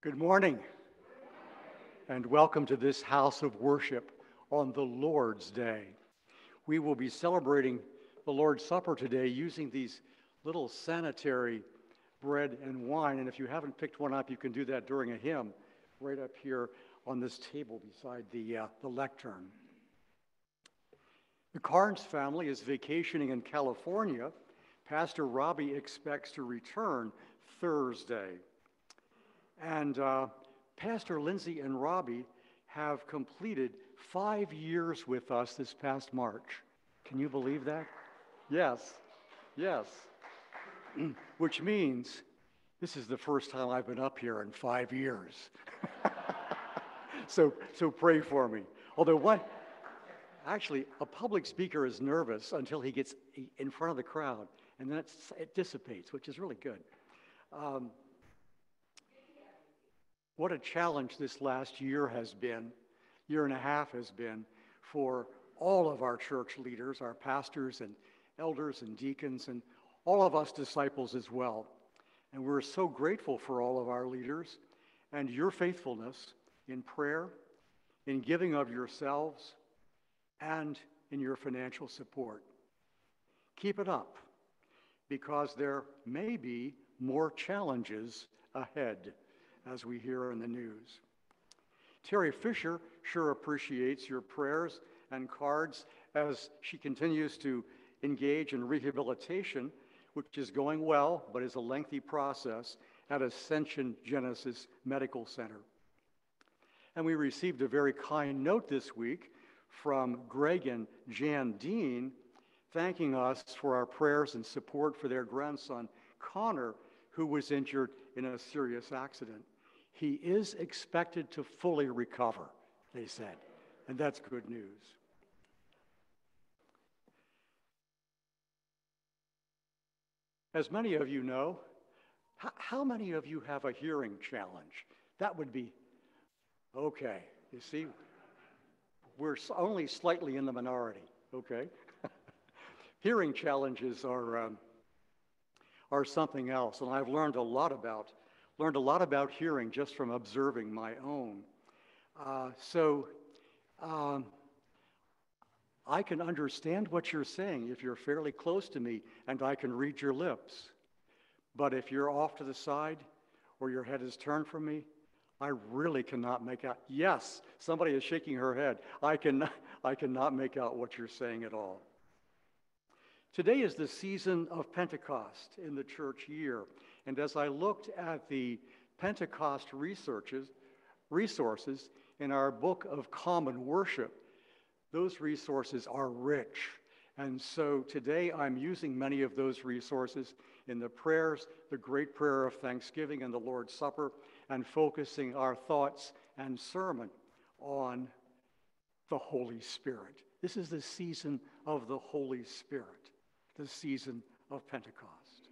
Good morning, and welcome to this house of worship on the Lord's Day. We will be celebrating the Lord's Supper today using these little sanitary bread and wine, and if you haven't picked one up, you can do that during a hymn right up here on this table beside the lectern. The Carnes family is vacationing in California. Pastor Robbie expects to return Thursday. And Pastor Lindsay and Robbie have completed 5 years with us this past March. Can you believe that? Yes. Which means this is the first time I've been up here in 5 years. So pray for me. Although actually, a public speaker is nervous until he gets in front of the crowd, and then it dissipates, which is really good. What a challenge this last year and a half has been for all of our church leaders, our pastors and elders and deacons, and all of us disciples as well. And we're so grateful for all of our leaders and your faithfulness in prayer, in giving of yourselves, and in your financial support. Keep it up, because there may be more challenges ahead, as we hear in the news. Terry Fisher sure appreciates your prayers and cards as she continues to engage in rehabilitation, which is going well, but is a lengthy process at Ascension Genesis Medical Center. And we received a very kind note this week from Greg and Jan Dean, thanking us for our prayers and support for their grandson, Connor, who was injured in a serious accident. He is expected to fully recover, they said, and that's good news. As many of you know, how many of you have a hearing challenge? That would be, okay, you see, we're only slightly in the minority, okay? Hearing challenges are something else, and I've learned a lot about hearing just from observing my own. I can understand what you're saying if you're fairly close to me and I can read your lips. But if you're off to the side or your head is turned from me, I really cannot make out. Yes, somebody is shaking her head. I cannot make out what you're saying at all. Today is the season of Pentecost in the church year. And as I looked at the Pentecost resources in our Book of Common Worship, those resources are rich. And so today I'm using many of those resources in the prayers, the great prayer of thanksgiving and the Lord's Supper, and focusing our thoughts and sermon on the Holy Spirit. This is the season of the Holy Spirit, the season of Pentecost.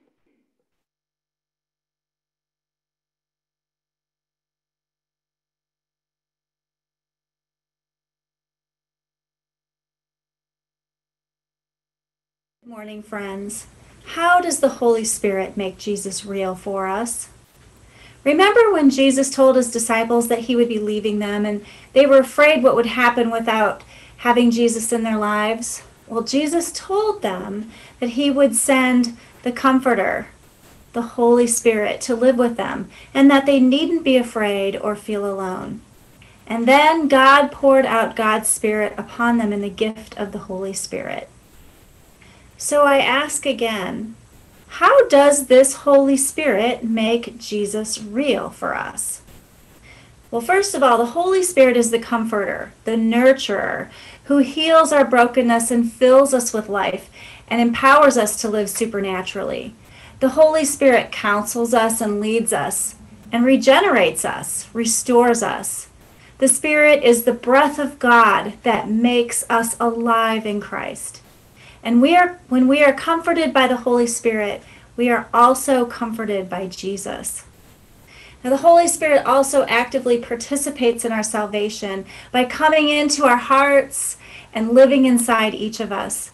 Good morning, friends. How does the Holy Spirit make Jesus real for us? Remember when Jesus told his disciples that he would be leaving them and they were afraid what would happen without having Jesus in their lives? Well, Jesus told them that he would send the Comforter, the Holy Spirit, to live with them and that they needn't be afraid or feel alone. And then God poured out God's Spirit upon them in the gift of the Holy Spirit. So I ask again, how does this Holy Spirit make Jesus real for us? Well, first of all, the Holy Spirit is the comforter, the nurturer, who heals our brokenness and fills us with life and empowers us to live supernaturally. The Holy Spirit counsels us and leads us and regenerates us, restores us. The Spirit is the breath of God that makes us alive in Christ. And when we are comforted by the Holy Spirit, we are also comforted by Jesus. Now, the Holy Spirit also actively participates in our salvation by coming into our hearts and living inside each of us.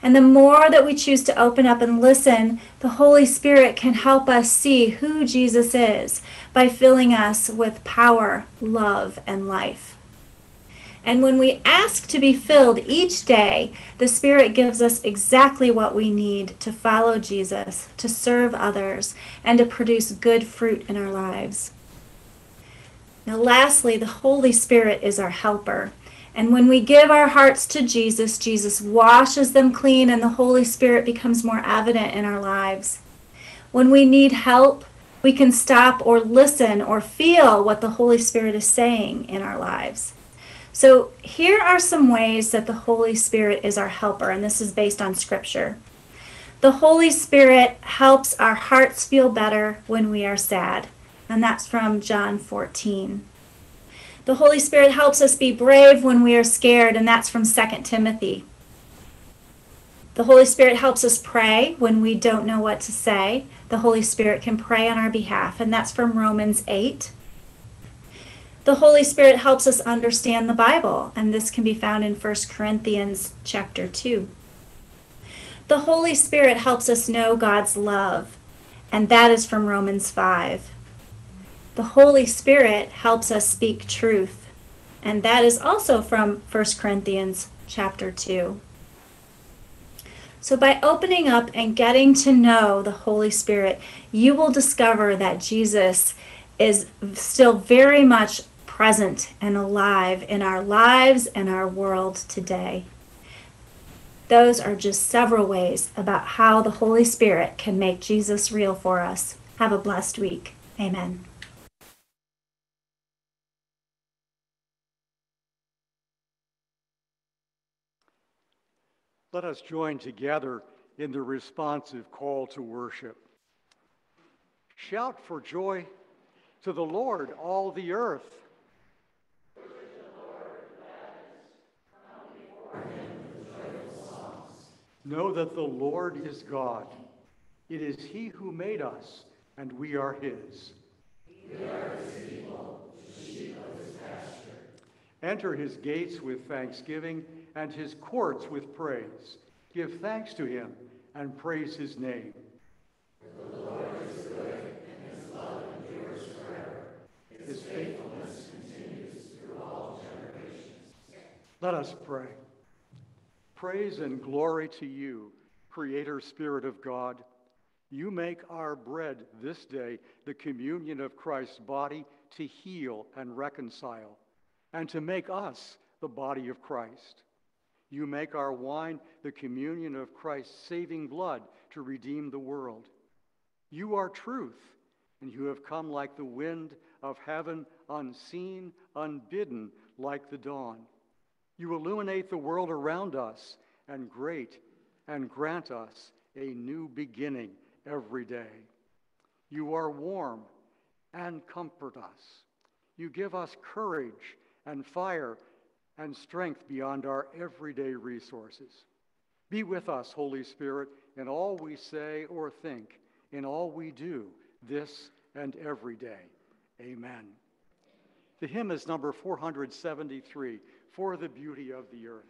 And the more that we choose to open up and listen, the Holy Spirit can help us see who Jesus is by filling us with power, love, and life. And when we ask to be filled each day, the Spirit gives us exactly what we need to follow Jesus, to serve others, and to produce good fruit in our lives. Now, lastly, the Holy Spirit is our helper. And when we give our hearts to Jesus, Jesus washes them clean and the Holy Spirit becomes more evident in our lives. When we need help, we can stop or listen or feel what the Holy Spirit is saying in our lives. So here are some ways that the Holy Spirit is our helper, and this is based on Scripture. The Holy Spirit helps our hearts feel better when we are sad, and that's from John 14. The Holy Spirit helps us be brave when we are scared, and that's from 2 Timothy. The Holy Spirit helps us pray when we don't know what to say. The Holy Spirit can pray on our behalf, and that's from Romans 8. The Holy Spirit helps us understand the Bible, and this can be found in 1 Corinthians chapter 2. The Holy Spirit helps us know God's love, and that is from Romans 5. The Holy Spirit helps us speak truth, and that is also from 1 Corinthians chapter 2. So by opening up and getting to know the Holy Spirit, you will discover that Jesus is still very much present and alive in our lives and our world today. Those are just several ways about how the Holy Spirit can make Jesus real for us. Have a blessed week. Amen. Let us join together in the responsive call to worship. Shout for joy to the Lord, all the earth. Know that the Lord is God. It is He who made us, and we are His. We are His people, the sheep of His pasture. Enter His gates with thanksgiving and His courts with praise. Give thanks to Him and praise His name. For the Lord is good, and His love endures forever. His faithfulness continues through all generations. Let us pray. Praise and glory to you, Creator Spirit of God. You make our bread this day the communion of Christ's body to heal and reconcile, and to make us the body of Christ. You make our wine the communion of Christ's saving blood to redeem the world. You are truth, and you have come like the wind of heaven, unseen, unbidden, like the dawn. You illuminate the world around us and grant us a new beginning every day. You are warm and comfort us. You give us courage and fire and strength beyond our everyday resources. Be with us, Holy Spirit, in all we say or think, in all we do, this and every day. Amen. The hymn is number 473, For the Beauty of the Earth.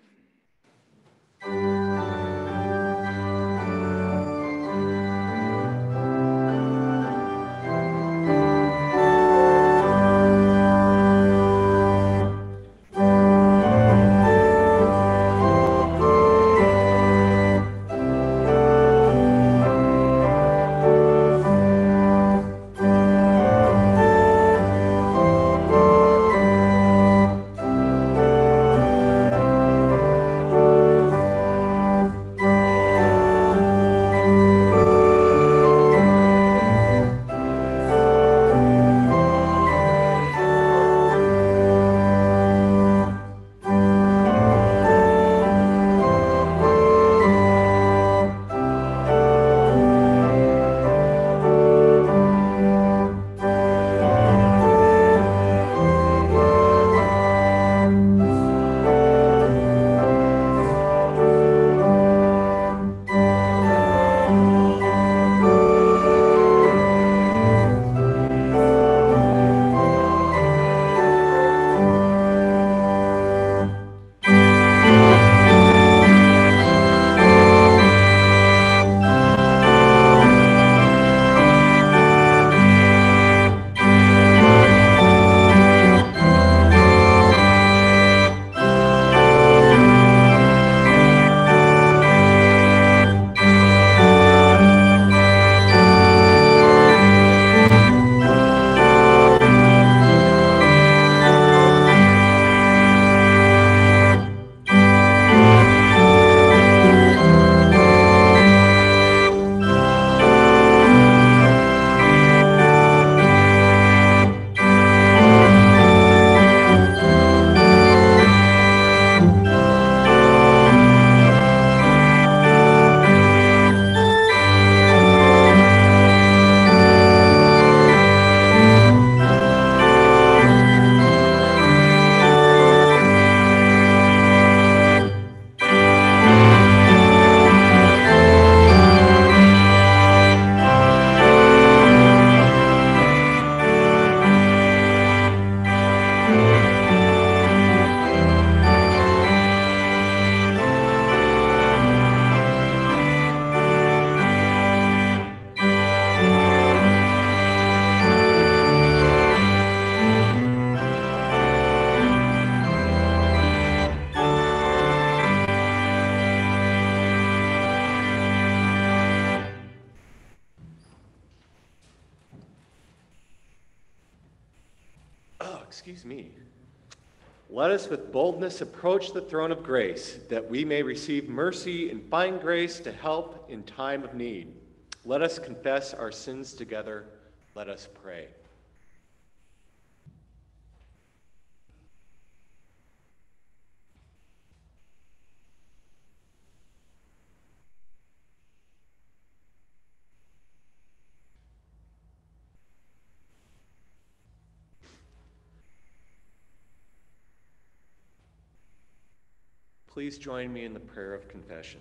Let us with boldness approach the throne of grace, that we may receive mercy and find grace to help in time of need. Let us confess our sins together. Let us pray. Please join me in the prayer of confession.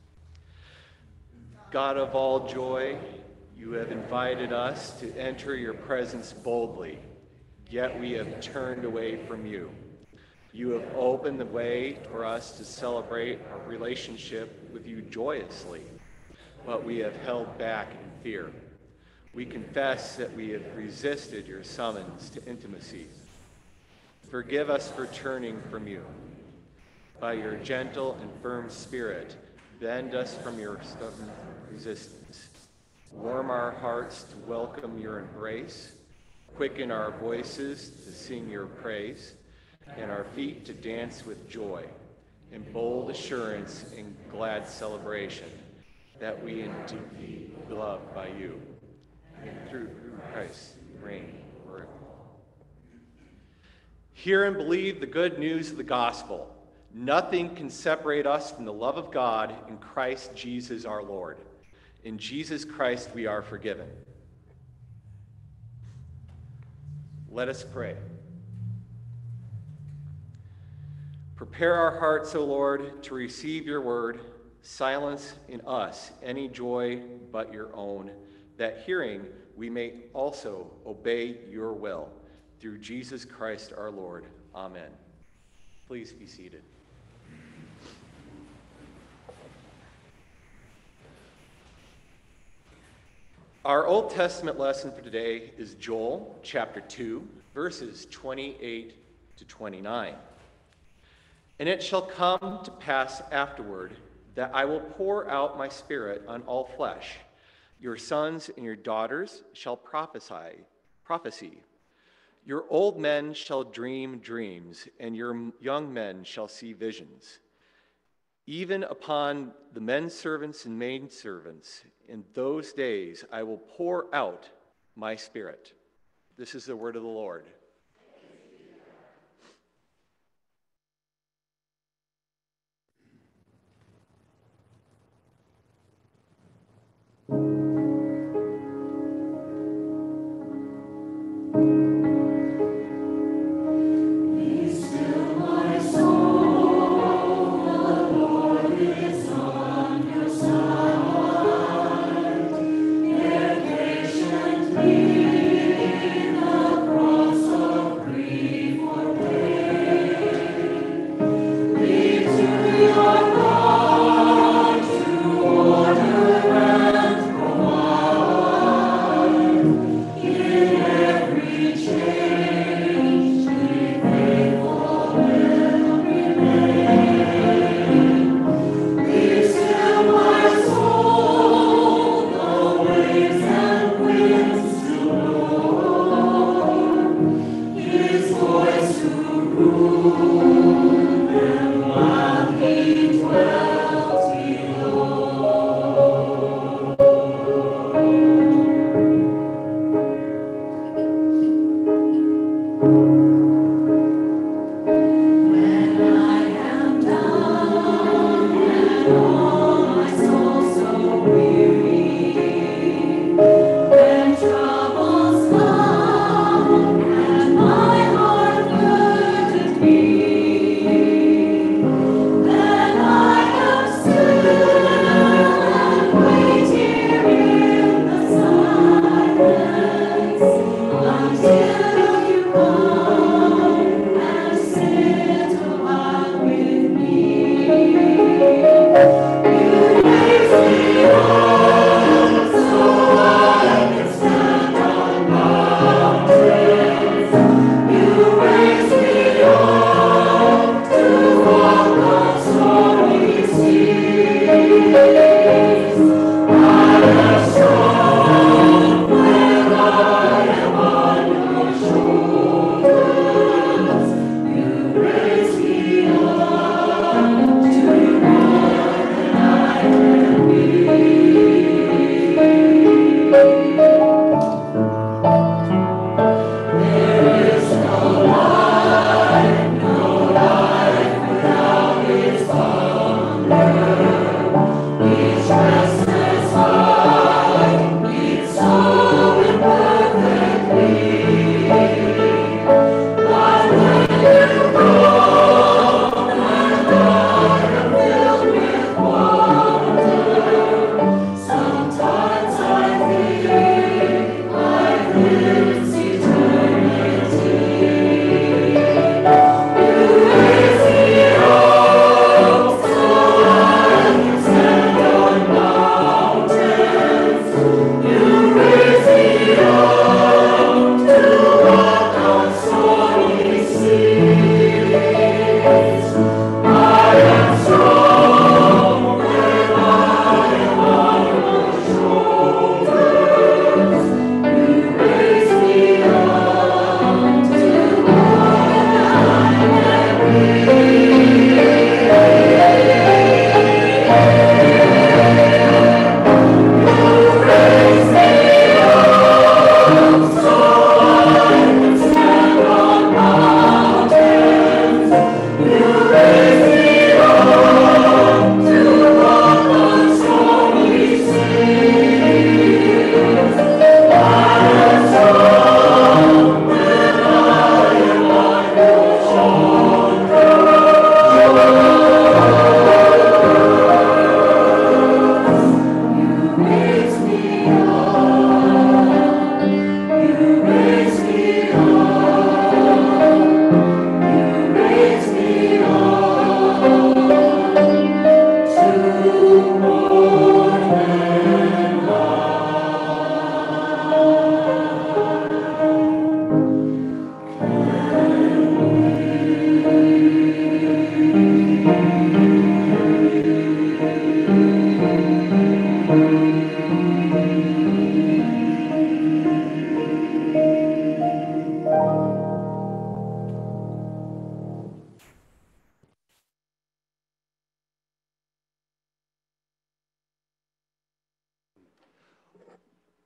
God of all joy, you have invited us to enter your presence boldly, yet we have turned away from you. You have opened the way for us to celebrate our relationship with you joyously, but we have held back in fear. We confess that we have resisted your summons to intimacy. Forgive us for turning from you. By your gentle and firm spirit, bend us from your stubborn resistance. Warm our hearts to welcome your embrace, quicken our voices to sing your praise, and our feet to dance with joy, in bold assurance and glad celebration that we indeed be beloved by you. And through Christ reign forever. Hear and believe the good news of the gospel. Nothing can separate us from the love of God in Christ Jesus our Lord. In Jesus Christ we are forgiven. Let us pray. Prepare our hearts, O Lord, to receive your word. Silence in us any joy but your own, that hearing we may also obey your will. Through Jesus Christ our Lord. Amen. Please be seated. Our Old Testament lesson for today is Joel chapter 2, verses 28 to 29. And it shall come to pass afterward that I will pour out my spirit on all flesh. Your sons and your daughters shall prophesy. Your old men shall dream dreams, and your young men shall see visions. Even upon the men servants and maid servants, in those days I will pour out my spirit. This is the word of the Lord.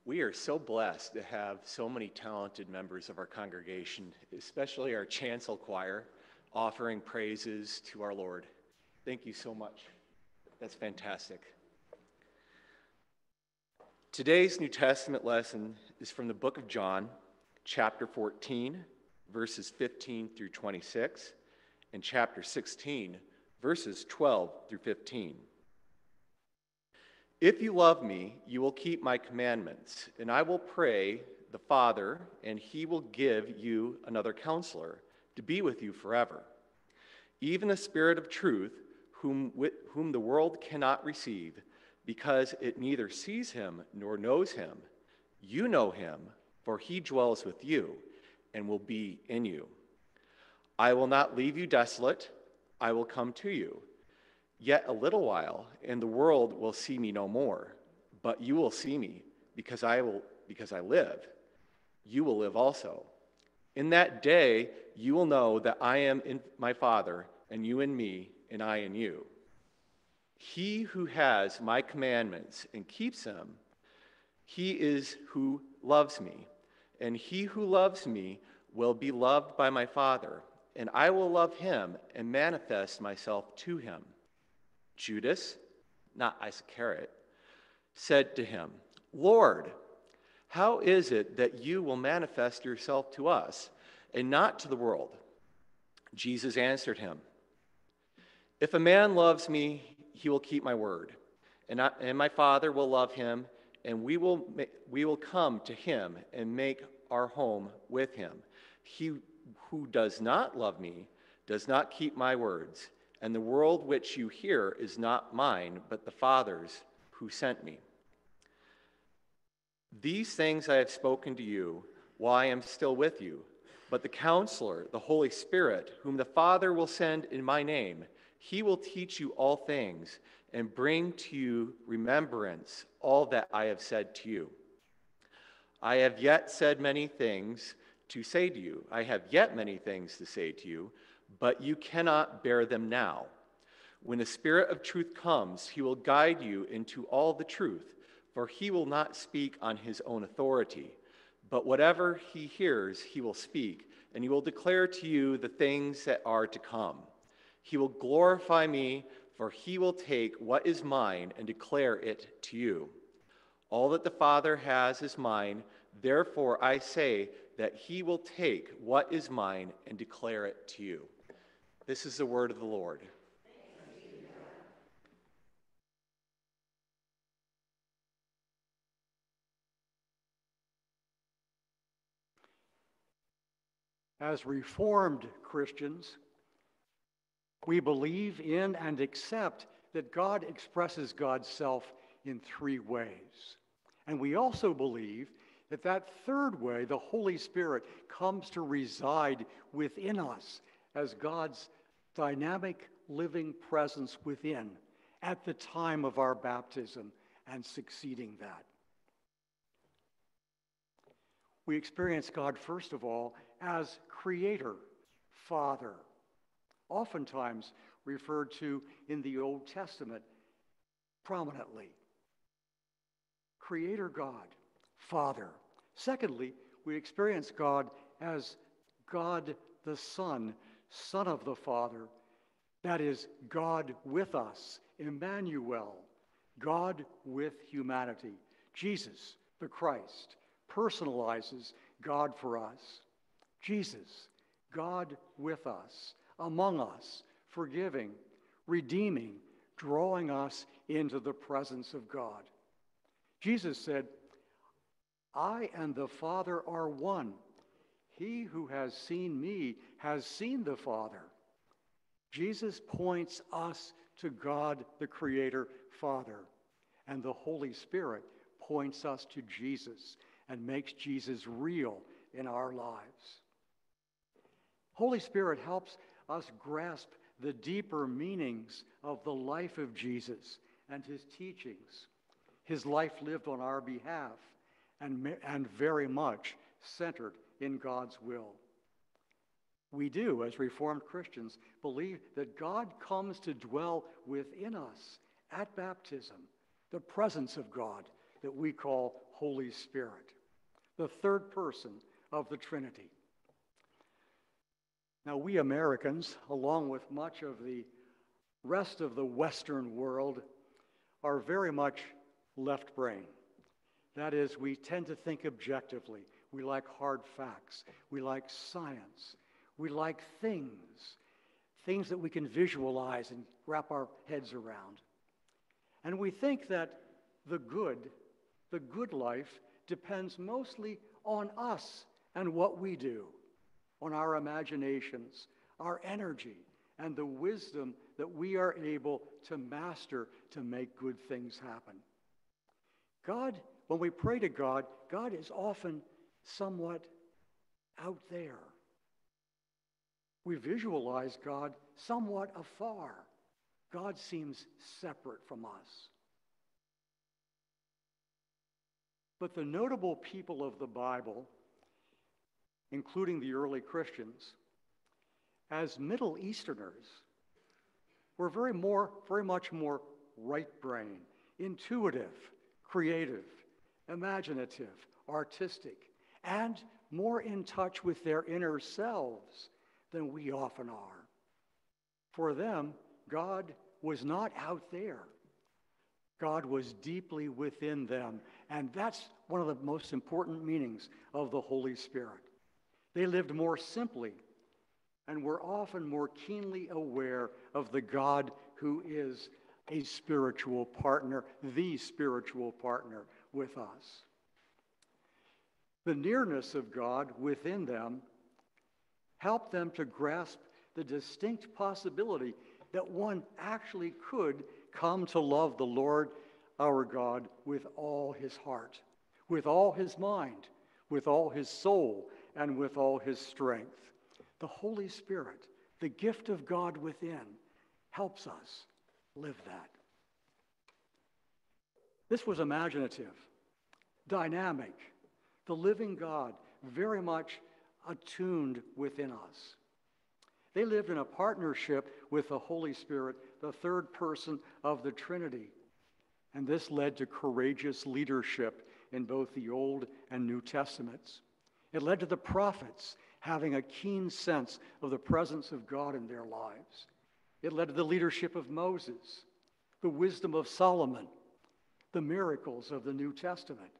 We are so blessed to have so many talented members of our congregation, especially our chancel choir, offering praises to our Lord. Thank you so much. That's fantastic. Today's New Testament lesson is from the book of John, chapter 14, verses 15 through 26, and chapter 16, verses 12 through 15. If you love me, you will keep my commandments, and I will pray the Father, and he will give you another counselor to be with you forever, even the Spirit of truth, whom the world cannot receive, because it neither sees him nor knows him. You know him, for he dwells with you and will be in you. I will not leave you desolate. I will come to you. Yet a little while, and the world will see me no more. But you will see me, because I live. You will live also. In that day, you will know that I am in my Father, and you in me, and I in you. He who has my commandments and keeps them, he is who loves me. And he who loves me will be loved by my Father, and I will love him and manifest myself to him. Judas, not Iscariot, said to him, Lord, how is it that you will manifest yourself to us and not to the world? Jesus answered him, if a man loves me, he will keep my word, and my Father will love him, and we will come to him and make our home with him. He who does not love me does not keep my words, and the world which you hear is not mine, but the Father's who sent me. These things I have spoken to you while I am still with you, but the Counselor, the Holy Spirit, whom the Father will send in my name, he will teach you all things and bring to you remembrance all that I have said to you. I have yet many things to say to you, but you cannot bear them now. When the Spirit of truth comes, he will guide you into all the truth, for he will not speak on his own authority, but whatever he hears, he will speak, and he will declare to you the things that are to come. He will glorify me, for he will take what is mine and declare it to you. All that the Father has is mine, therefore I say that he will take what is mine and declare it to you. This is the word of the Lord. As Reformed Christians, we believe in and accept that God expresses God's self in three ways. And we also believe that that third way, the Holy Spirit, comes to reside within us as God's dynamic, living presence within at the time of our baptism and succeeding that. We experience God, first of all, as Creator, Father, oftentimes referred to in the Old Testament prominently. Creator God, Father. Secondly, we experience God as God the Son, Son of the Father. That is, God with us, Emmanuel, God with humanity. Jesus, the Christ, personalizes God for us. Jesus, God with us, among us, forgiving, redeeming, drawing us into the presence of God. Jesus said, I and the Father are one. He who has seen me has seen the Father. Jesus points us to God, the Creator, Father, and the Holy Spirit points us to Jesus and makes Jesus real in our lives. Holy Spirit helps us grasp the deeper meanings of the life of Jesus and his teachings, his life lived on our behalf, and very much centered in God's will. We do, as Reformed Christians, believe that God comes to dwell within us at baptism, the presence of God that we call Holy Spirit, the third person of the Trinity. Now, we Americans, along with much of the rest of the Western world, are very much left brain. That is, we tend to think objectively. We like hard facts. We like science. We like things that we can visualize and wrap our heads around. And we think that the good life depends mostly on us and what we do, on our imaginations, our energy, and the wisdom that we are able to master to make good things happen. God, when we pray to God, God is often somewhat out there. We visualize God somewhat afar. God seems separate from us. But the notable people of the Bible, including the early Christians, as Middle Easterners, were very much more right-brain, intuitive, creative, imaginative, artistic, and more in touch with their inner selves than we often are. For them, God was not out there. God was deeply within them, and that's one of the most important meanings of the Holy Spirit. They lived more simply and were often more keenly aware of the God who is a spiritual partner, the spiritual partner with us. The nearness of God within them helped them to grasp the distinct possibility that one actually could come to love the Lord our God with all his heart, with all his mind, with all his soul, and with all his strength. The Holy Spirit, the gift of God within, helps us live that. This was imaginative, dynamic, the living God, very much attuned within us. They lived in a partnership with the Holy Spirit, the third person of the Trinity. And this led to courageous leadership in both the Old and New Testaments. It led to the prophets having a keen sense of the presence of God in their lives. It led to the leadership of Moses, the wisdom of Solomon, the miracles of the New Testament.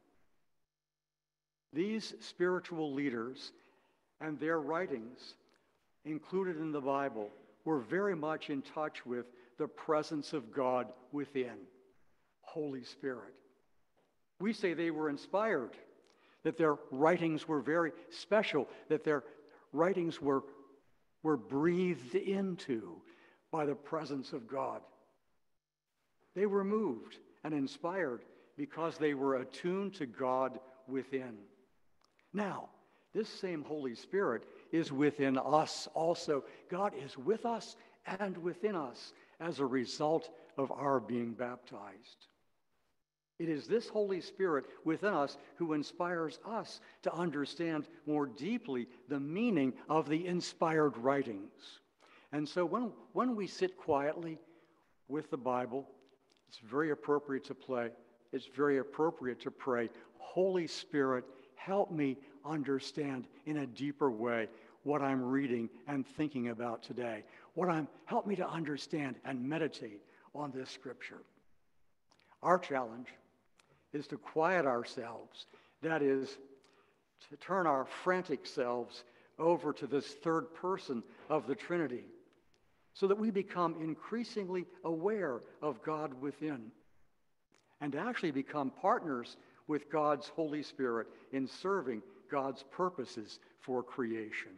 These spiritual leaders and their writings included in the Bible were very much in touch with the presence of God within, Holy Spirit. We say they were inspired, that their writings were very special, that their writings were breathed into by the presence of God. They were moved and inspired because they were attuned to God within. Now, this same Holy Spirit is within us also. God is with us and within us as a result of our being baptized. It is this Holy Spirit within us who inspires us to understand more deeply the meaning of the inspired writings. And so when we sit quietly with the Bible, it's very appropriate to pray. It's very appropriate to pray, Holy Spirit, help me understand in a deeper way what I'm reading and thinking about today. Help me to understand and meditate on this scripture. Our challenge is to quiet ourselves, that is, to turn our frantic selves over to this third person of the Trinity, so that we become increasingly aware of God within, and actually become partners with God's Holy Spirit in serving God's purposes for creation.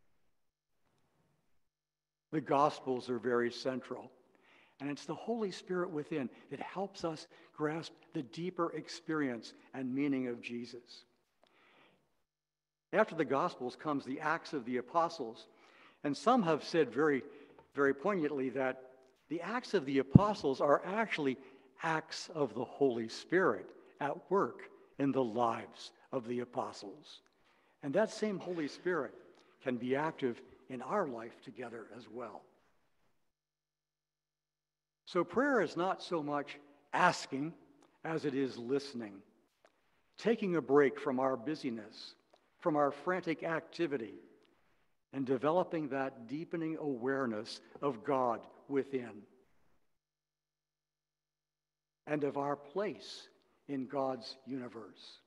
The Gospels are very central. And it's the Holy Spirit within that helps us grasp the deeper experience and meaning of Jesus. After the Gospels comes the Acts of the Apostles. And some have said very, very poignantly that the Acts of the Apostles are actually acts of the Holy Spirit at work in the lives of the apostles. And that same Holy Spirit can be active in our life together as well. So prayer is not so much asking as it is listening. taking a break from our busyness, from our frantic activity, and developing that deepening awareness of God within and of our place in God's universe.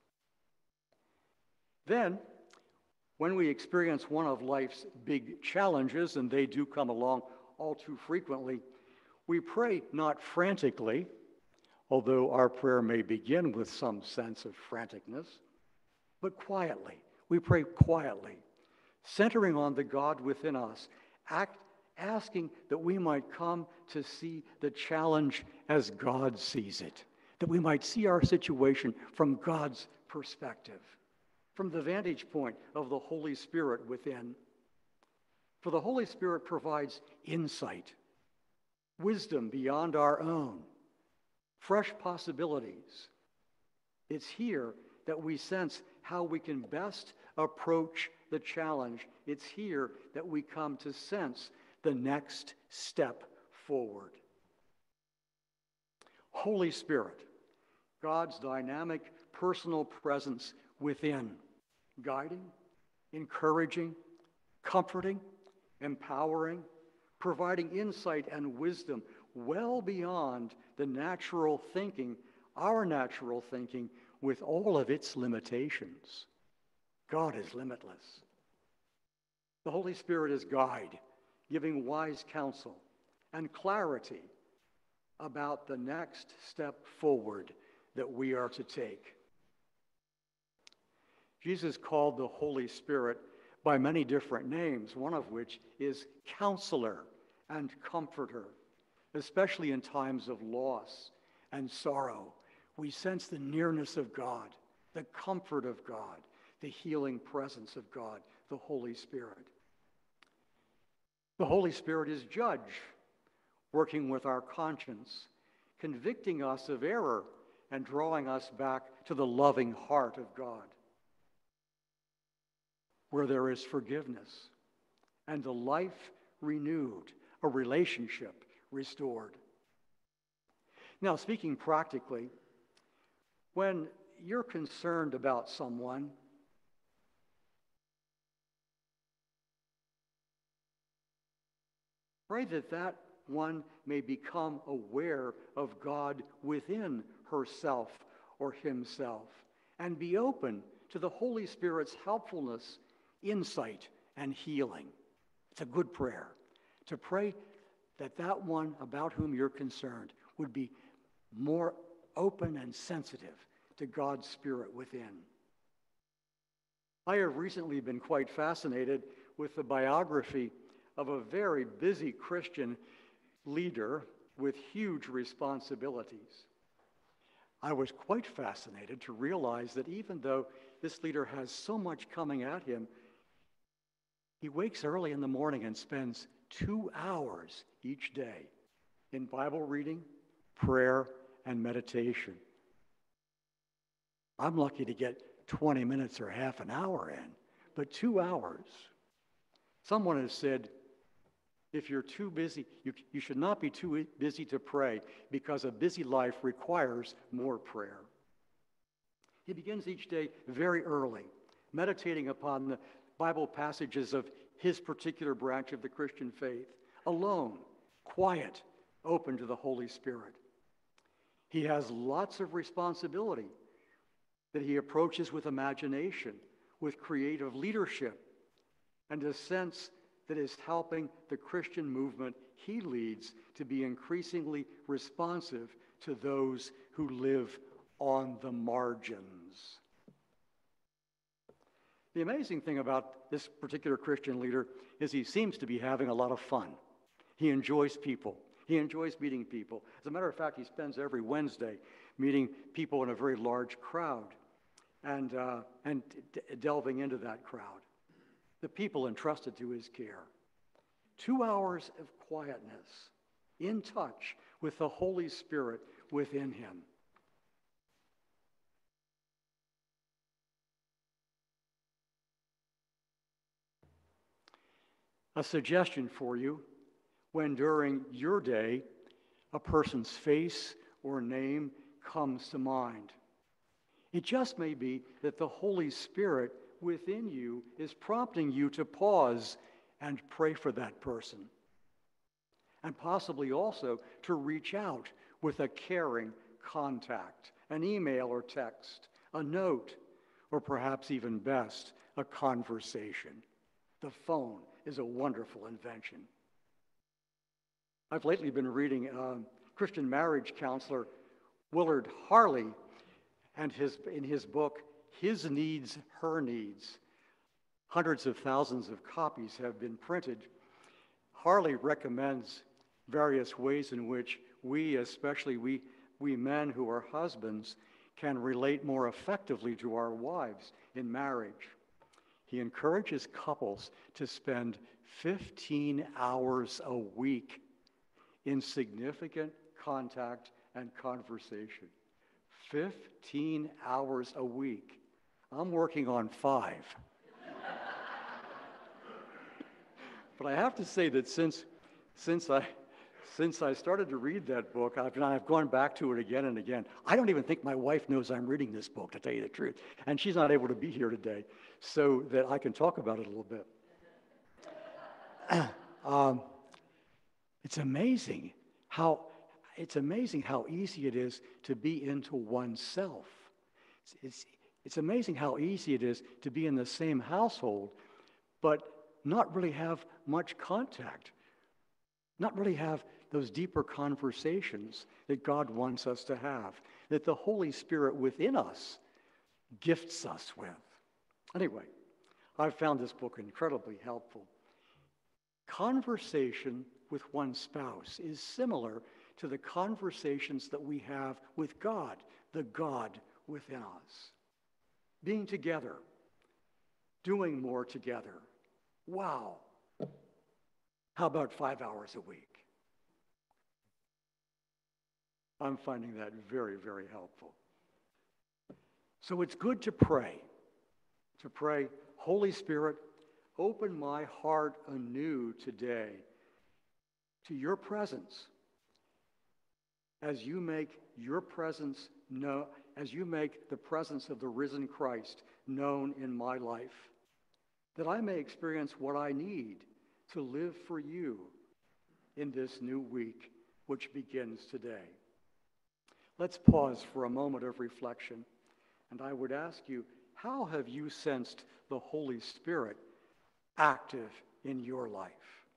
Then, when we experience one of life's big challenges, and they do come along all too frequently, we pray not frantically, although our prayer may begin with some sense of franticness, but quietly. We pray quietly, centering on the God within us, asking that we might come to see the challenge as God sees it, that we might see our situation from God's perspective, from the vantage point of the Holy Spirit within. For the Holy Spirit provides insight, wisdom beyond our own, fresh possibilities. It's here that we sense how we can best approach the challenge. It's here that we come to sense the next step forward. Holy Spirit, God's dynamic personal presence within, guiding, encouraging, comforting, empowering, providing insight and wisdom well beyond the natural thinking, our natural thinking, with all of its limitations. God is limitless. The Holy Spirit is guide, giving wise counsel and clarity about the next step forward that we are to take. Jesus called the Holy Spirit by many different names, one of which is Counselor and Comforter. Especially in times of loss and sorrow, we sense the nearness of God, the comfort of God, the healing presence of God, the Holy Spirit. The Holy Spirit is Judge, working with our conscience, convicting us of error and drawing us back to the loving heart of God, where there is forgiveness and a life renewed, a relationship restored. Now, speaking practically, when you're concerned about someone, pray that that one may become aware of God within herself or himself and be open to the Holy Spirit's helpfulness, insight, and healing. It's a good prayer to pray that that one about whom you're concerned would be more open and sensitive to God's Spirit within. I have recently been quite fascinated with the biography of a very busy Christian leader with huge responsibilities. I was quite fascinated to realize that even though this leader has so much coming at him, he wakes early in the morning and spends 2 hours each day in Bible reading, prayer, and meditation. I'm lucky to get 20 minutes or half an hour in, but 2 hours. Someone has said, if you're too busy, you should not be too busy to pray because a busy life requires more prayer. He begins each day very early, meditating upon the Bible passages of his particular branch of the Christian faith, alone, quiet, open to the Holy Spirit. He has lots of responsibility that he approaches with imagination, with creative leadership, and a sense that is helping the Christian movement he leads to be increasingly responsive to those who live on the margins. The amazing thing about this particular Christian leader is he seems to be having a lot of fun. He enjoys people. He enjoys meeting people. As a matter of fact, he spends every Wednesday meeting people in a very large crowd and delving into that crowd. The people entrusted to his care. 2 hours of quietness, in touch with the Holy Spirit within him. A suggestion for you: when during your day a person's face or name comes to mind, It just may be that the Holy Spirit within you is prompting you to pause and pray for that person. And possibly also to reach out with a caring contact, an email or text, a note, or perhaps even best, a conversation. The phone is a wonderful invention. I've lately been reading Christian marriage counselor Willard Harley, and in his book, His Needs, Her Needs. Hundreds of thousands of copies have been printed. Harley recommends various ways in which we, especially we men who are husbands, can relate more effectively to our wives in marriage. He encourages couples to spend 15 hours a week in significant contact and conversation. 15 hours a week. I'm working on 5. But I have to say that since I started to read that book, I've gone back to it again and again. I don't even think my wife knows I'm reading this book, to tell you the truth. And she's not able to be here today so that I can talk about it a little bit. It's amazing how easy it is to be into oneself. It's amazing how easy it is to be in the same household, but not really have much contact, not really have those deeper conversations that God wants us to have, that the Holy Spirit within us gifts us with. Anyway, I've found this book incredibly helpful. Conversation with one's spouse is similar to the conversations that we have with God, the God within us. Being together, doing more together. Wow. How about 5 hours a week? I'm finding that very, very helpful. So it's good to pray. Holy Spirit, open my heart anew today to your presence as you make your presence known, as you make the presence of the risen Christ known in my life, that I may experience what I need to live for you in this new week, which begins today. Let's pause for a moment of reflection, and I would ask you, how have you sensed the Holy Spirit active in your life?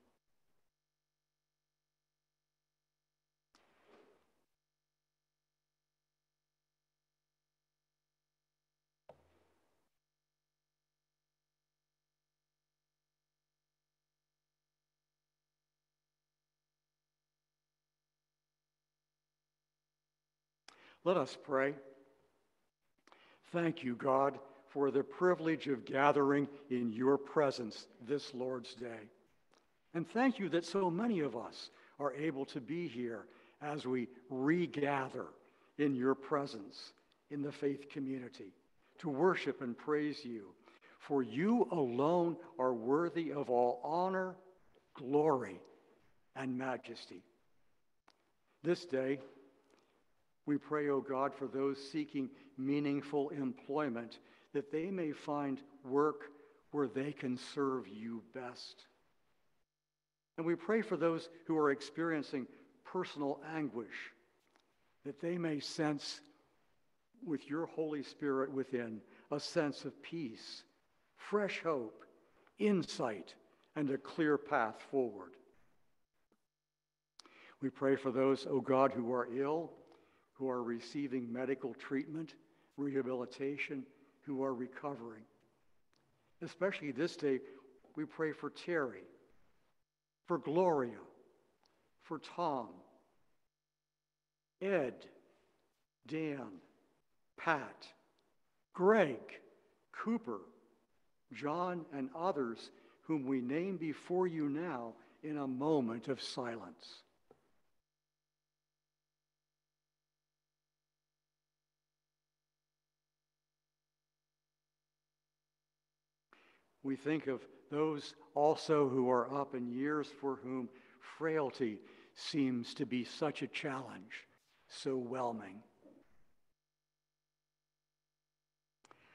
Let us pray. Thank you, God, for the privilege of gathering in your presence this Lord's Day. And thank you that so many of us are able to be here as we regather in your presence in the faith community to worship and praise you. For you alone are worthy of all honor, glory, and majesty. This day, we pray, O God, for those seeking meaningful employment, that they may find work where they can serve you best. And we pray for those who are experiencing personal anguish, that they may sense with your Holy Spirit within a sense of peace, fresh hope, insight, and a clear path forward. We pray for those, O God, who are ill, who are receiving medical treatment, rehabilitation, who are recovering. Especially this day, we pray for Terry, for Gloria, for Tom, Ed, Dan, Pat, Greg, Cooper, John, and others whom we name before you now in a moment of silence. We think of those also who are up in years for whom frailty seems to be such a challenge, so whelming.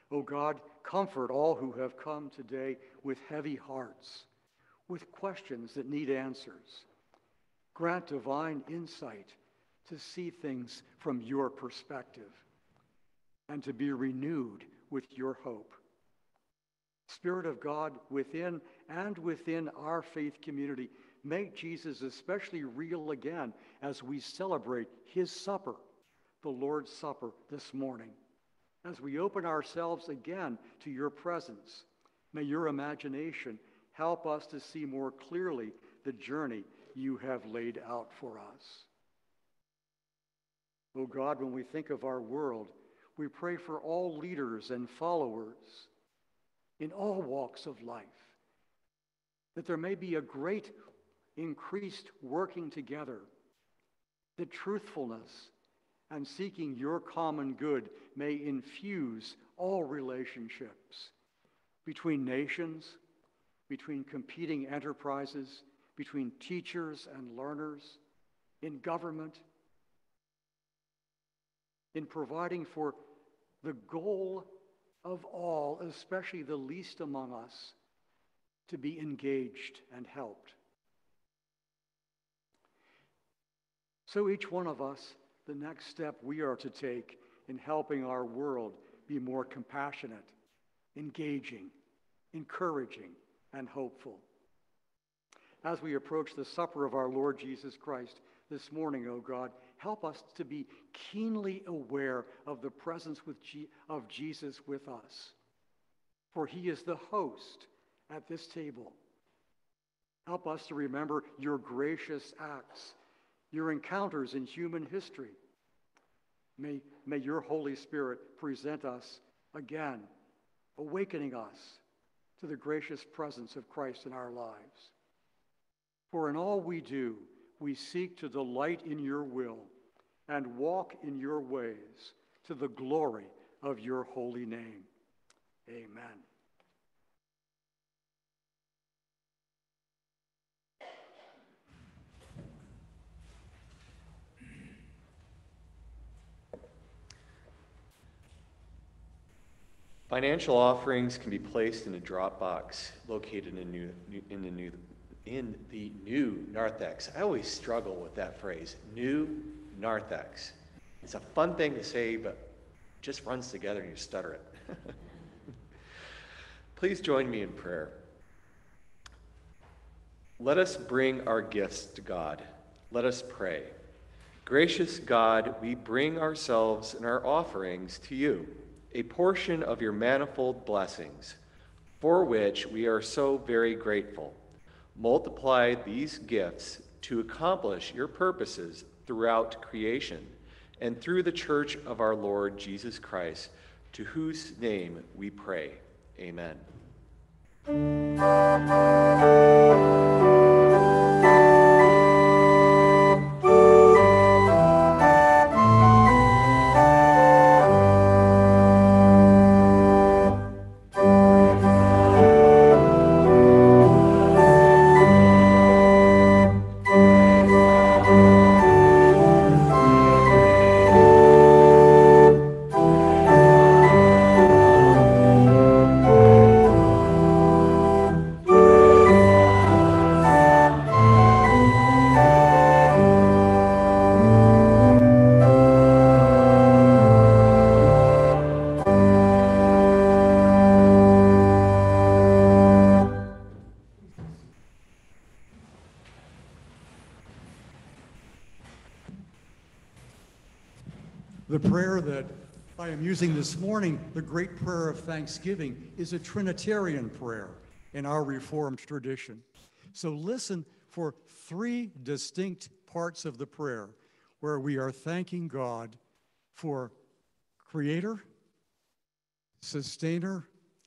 O God, comfort all who have come today with heavy hearts, with questions that need answers. Grant divine insight to see things from your perspective and to be renewed with your hope. Spirit of God, within our faith community, make Jesus especially real again as we celebrate his supper, the Lord's Supper, this morning. As we open ourselves again to your presence, may your imagination help us to see more clearly the journey you have laid out for us. O God, when we think of our world, we pray for all leaders and followers in all walks of life, that there may be a great increased working together, that truthfulness and seeking your common good may infuse all relationships between nations, between competing enterprises, between teachers and learners, in government, in providing for the goal of all, especially the least among us, to be engaged and helped. So each one of us, the next step we are to take in helping our world be more compassionate, engaging, encouraging, and hopeful. As we approach the supper of our Lord Jesus Christ this morning, O God, help us to be keenly aware of the presence of Jesus with us. For he is the host at this table. Help us to remember your gracious acts, your encounters in human history. May your Holy Spirit present us again, awakening us to the gracious presence of Christ in our lives. For in all we do, we seek to delight in your will and walk in your ways to the glory of your holy name. Amen. Financial offerings can be placed in a drop box located in the new narthex. I always struggle with that phrase, new narthex. It's a fun thing to say, but it just runs together and you stutter it. Please join me in prayer. Let us bring our gifts to God. Let us pray. Gracious God, we bring ourselves and our offerings to you, a portion of your manifold blessings, for which we are so very grateful. Multiply these gifts to accomplish your purposes throughout creation and through the church of our Lord Jesus Christ, to whose name we pray. Amen. The prayer that I am using this morning, the great prayer of thanksgiving, is a Trinitarian prayer in our Reformed tradition. So listen for three distinct parts of the prayer where we are thanking God for Creator, Sustainer,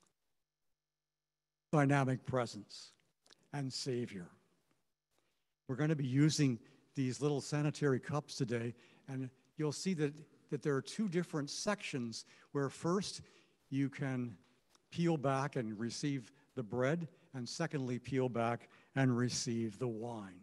Dynamic Presence, and Savior. We're going to be using these little sanitary cups today, and you'll see that there are two different sections where first you can peel back and receive the bread, and secondly, peel back and receive the wine.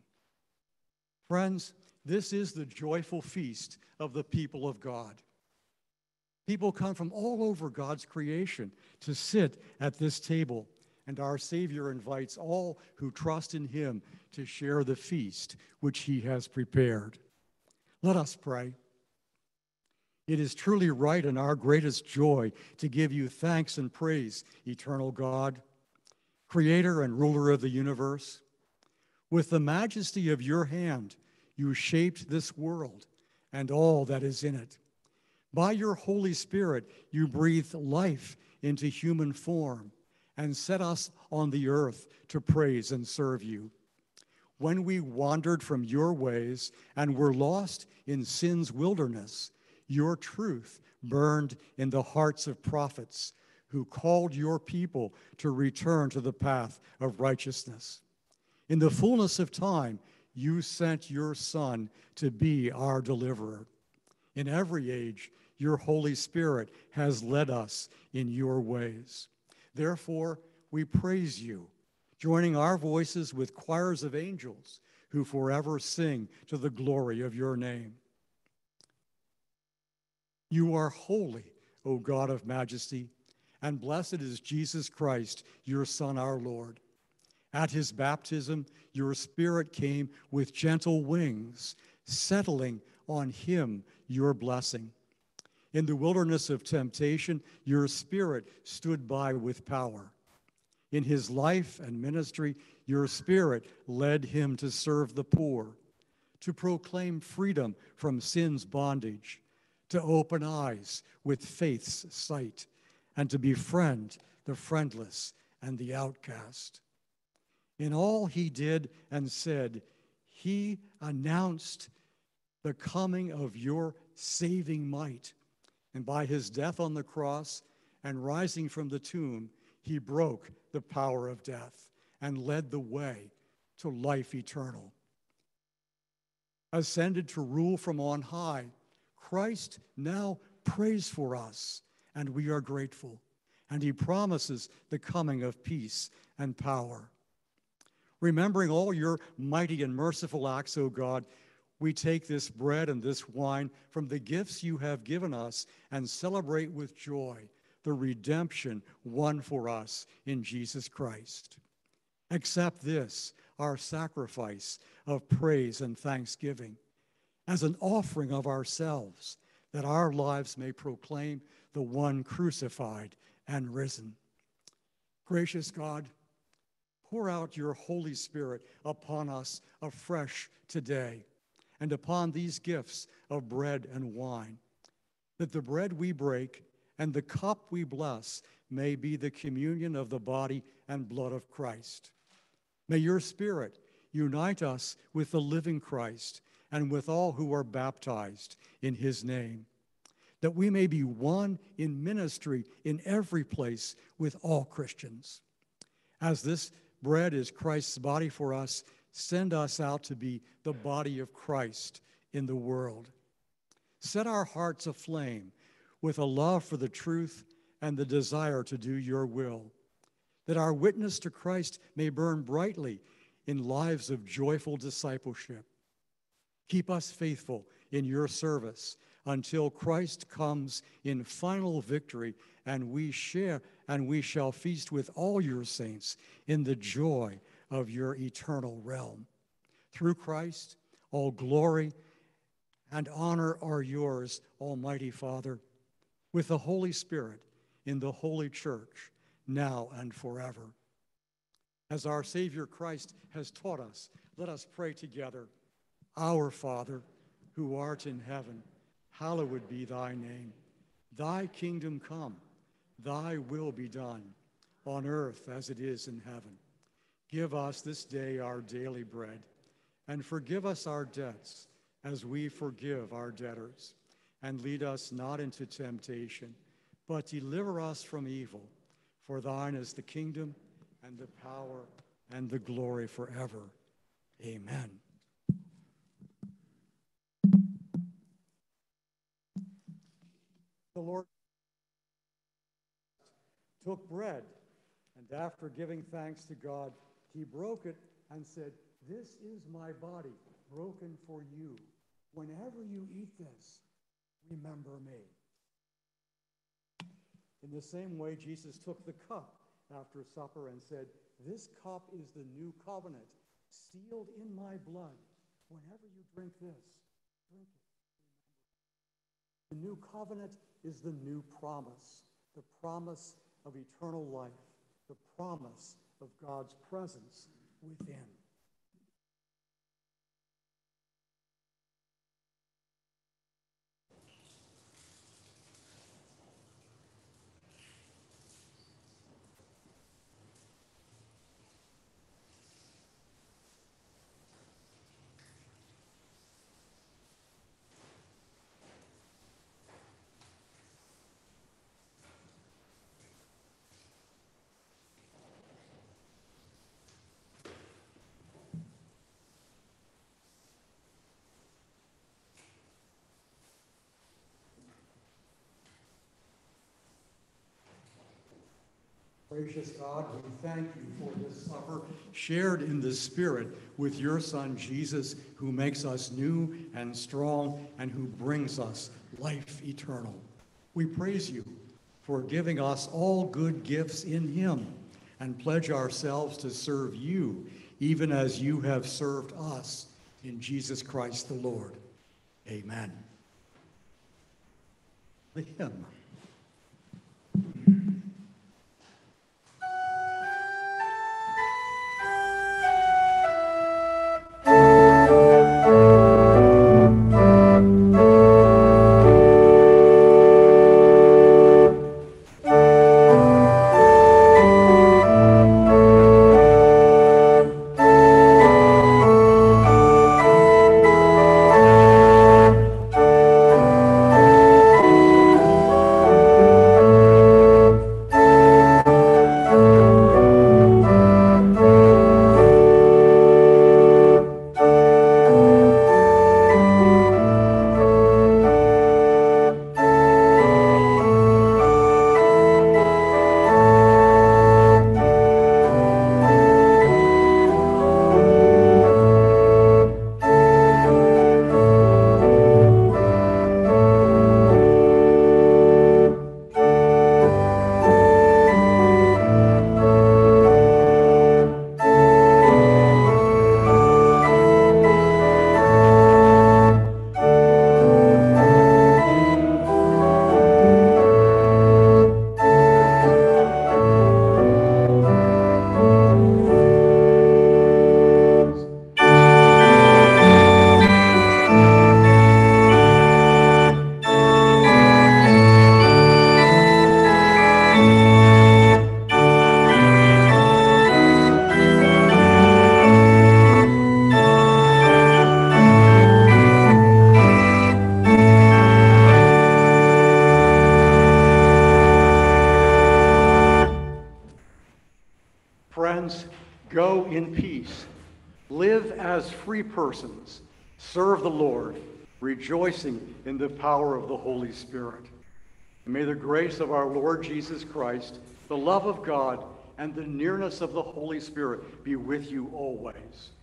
Friends, this is the joyful feast of the people of God. People come from all over God's creation to sit at this table, and our Savior invites all who trust in him to share the feast which he has prepared. Let us pray. It is truly right and our greatest joy to give you thanks and praise, eternal God, creator and ruler of the universe. With the majesty of your hand, you shaped this world and all that is in it. By your Holy Spirit, you breathed life into human form and set us on the earth to praise and serve you. When we wandered from your ways and were lost in sin's wilderness, your truth burned in the hearts of prophets who called your people to return to the path of righteousness. In the fullness of time, you sent your Son to be our deliverer. In every age, your Holy Spirit has led us in your ways. Therefore, we praise you, joining our voices with choirs of angels who forever sing to the glory of your name. You are holy, O God of majesty, and blessed is Jesus Christ, your Son, our Lord. At his baptism, your Spirit came with gentle wings, settling on him your blessing. In the wilderness of temptation, your Spirit stood by with power. In his life and ministry, your Spirit led him to serve the poor, to proclaim freedom from sin's bondage, to open eyes with faith's sight, and to befriend the friendless and the outcast. In all he did and said, he announced the coming of your saving might. And by his death on the cross and rising from the tomb, he broke the power of death and led the way to life eternal. Ascended to rule from on high, Christ now prays for us, and we are grateful. And he promises the coming of peace and power. Remembering all your mighty and merciful acts, O God, we take this bread and this wine from the gifts you have given us and celebrate with joy the redemption won for us in Jesus Christ. Accept this, our sacrifice of praise and thanksgiving, as an offering of ourselves, that our lives may proclaim the one crucified and risen. Gracious God, pour out your Holy Spirit upon us afresh today, and upon these gifts of bread and wine, that the bread we break and the cup we bless may be the communion of the body and blood of Christ. May your Spirit unite us with the living Christ and with all who are baptized in his name, that we may be one in ministry in every place with all Christians. As this bread is Christ's body for us, send us out to be the body of Christ in the world. Set our hearts aflame with a love for the truth and the desire to do your will, that our witness to Christ may burn brightly in lives of joyful discipleship. Keep us faithful in your service until Christ comes in final victory, and we shall feast with all your saints in the joy of your eternal realm. Through Christ, all glory and honor are yours, Almighty Father, with the Holy Spirit in the Holy Church, now and forever. As our Savior Christ has taught us, let us pray together. Our Father, who art in heaven, hallowed be thy name. Thy kingdom come, thy will be done, on earth as it is in heaven. Give us this day our daily bread, and forgive us our debts as we forgive our debtors. And lead us not into temptation, but deliver us from evil. For thine is the kingdom and the power and the glory forever. Amen. The Lord took bread, and after giving thanks to God, he broke it and said, "This is my body, broken for you. Whenever you eat this, remember me." In the same way, Jesus took the cup after supper and said, "This cup is the new covenant, sealed in my blood. Whenever you drink this, drink it. The new covenant is the new promise, the promise of eternal life, the promise of God's presence within." Gracious God, we thank you for this supper shared in the Spirit with your Son, Jesus, who makes us new and strong and who brings us life eternal. We praise you for giving us all good gifts in him and pledge ourselves to serve you, even as you have served us in Jesus Christ the Lord. Amen. The hymn. Friends, go in peace. Live as free persons. Serve the Lord, rejoicing in the power of the Holy Spirit. And may the grace of our Lord Jesus Christ, the love of God, and the nearness of the Holy Spirit be with you always.